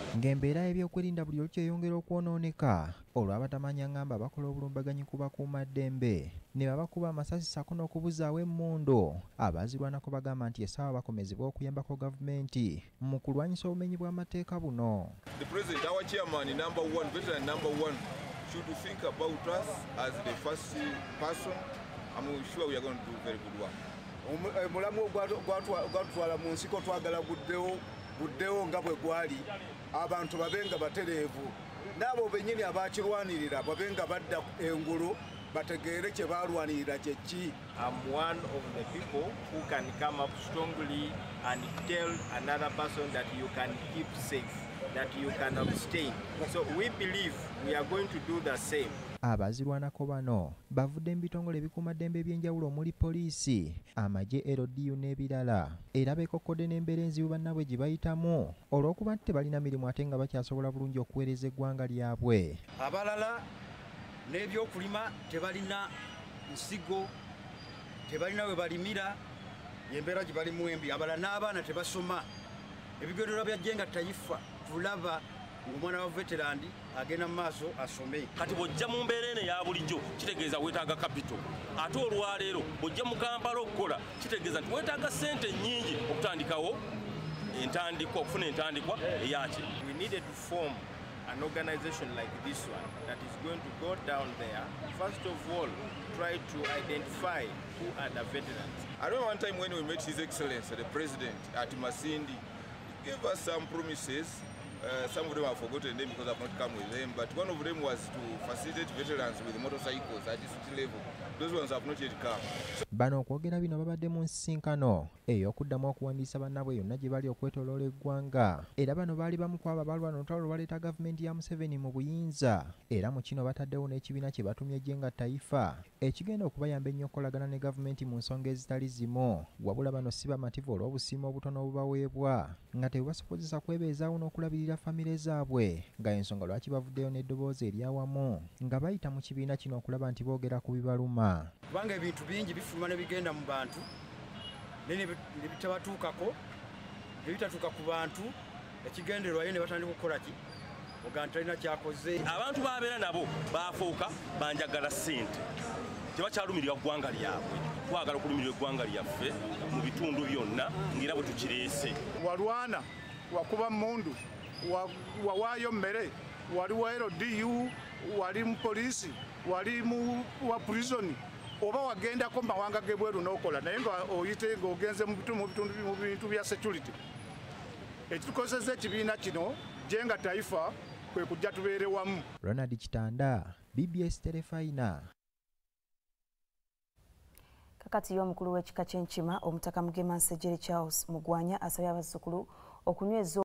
ng'embeera y'ebyokwerinda buli olukya yongera okwonooneka olwo abatamanya ngamba bakola obulumbaganyi ku bakuumaddembe ne babakuba amasasi sako n'okubuzaawo emmundu. Abaazirwanako bagamba nti essaawa bakomezebwa okuyambako gavumenti mu kulwanyisa obumenyi bw'amateeka buno. The president, our chairman, number one, veteran number one, should think about us as the first person. I'm sure we are going to do very good work. Mulamu gwatwala mu nsiko twagala buddewo nga bwe gwali abantu babenga batereevu n'abo bennyini abaakirwanirira babenga badda engulu bategeere kye baalwanirira kye ki. I'm one of the people who can come up strongly and tell another person that you can keep safe, that you can abstain. So we believe we are going to do the same. Abaazirwanako bano bavudde mu bitongole ebikuumaddembe eby'enjawulo omuli poliisi, Magye, LDU n'ebirala era beekokkodde n'embeera enzibu bannabwe gye bayitamu olw'okuba nti tebalina mirimu ate nga bakyasobola bulungi okuweereza eggwanga lyabwe. Abalala n'ebyokulima tebalina nsigo, tebalina we balimira, embeera gye balimu embi. Abalala n'abaana tebasoma. Ebigendera bya jjenga tayifa tulaba omwana wa veterandi agenda mu maaso asome. Kati bw'ojja mu mbeera eno eya bulijjo kitegeeza weetaaga kapito. Ate olwaleero bw'ojja mu Kampala okukola kitegeeza nti weetaaga ssente nnyingi okutandikawo entandikwa, okufuna entandikwa eyakye. We needed to form an organization like this one that is going to go down there. First of all, try to identify who are the veterans. I remember one time when we met His Excellency, the President, at Masindi, he gave us some promises. Some of them I've forgotten them because I've not come with them, but one of them was to facilitate veterans with motorcycles at district level. Those ones have not yet come. Bano okwogera bino babadde mu nsisinkano ey'okuddamu okuwandiisa bannabwe yonna gye bali okwetooloola eggwanga. Era bano baali bamu ku abo abalwana olutalo lwaleeta gavumenti ya Museveni mu buyinza. Era mu kino bataddewo n'ekibiina kye batumye Jjenga Taifa ekigenda okubayamba ennyo okukolagana ne gavumenti mu nsonga ezitali zimu. Wabula bano si bamativu olw'obusiimo obutono obubaweebwa nga tebubasobozesa kwebeezaawo n'okulabirira famire zaabwe, nga ensonga lwaki bavuddeyo n'eddoboozi eryawamu nga bayita mu kibiina kino okulaba nti boogera ku bibaluma. Kubanga ebintu bingi bifuluma ne bigenda mu bantu ne bitabatuukako, ne bitatuuka ku bantu ekigendererwa ye ne batandika okukola ki oga ntalina kyakoze. Abantu babeera nabo baafuuka banjagala ssente, tebakyalumirira ggwanga lyabwe. Twagala okulumirira eggwanga lyaffe mu bitundu byonna ng'era bwe tukireese. Walwana, wakuba mmundu, wawaayo mmere, wali wa LDU, wali mu poliisi, wali mu wa prison, oba wagendako mawanga g'ebweru n'okola naye nga oyite ng'ogenze mu bintu bya security. Ekitukozesa ekibiina kino Jjenga Taifa kwe kujja tubeere wamu. Ronald Kitanda, BBS Telefayina. Kakati y'omukulu w'ekika ky'enkima Omutaka Mugema Nsejjere Charles Mugwanya asabye abazzukulu okunyweza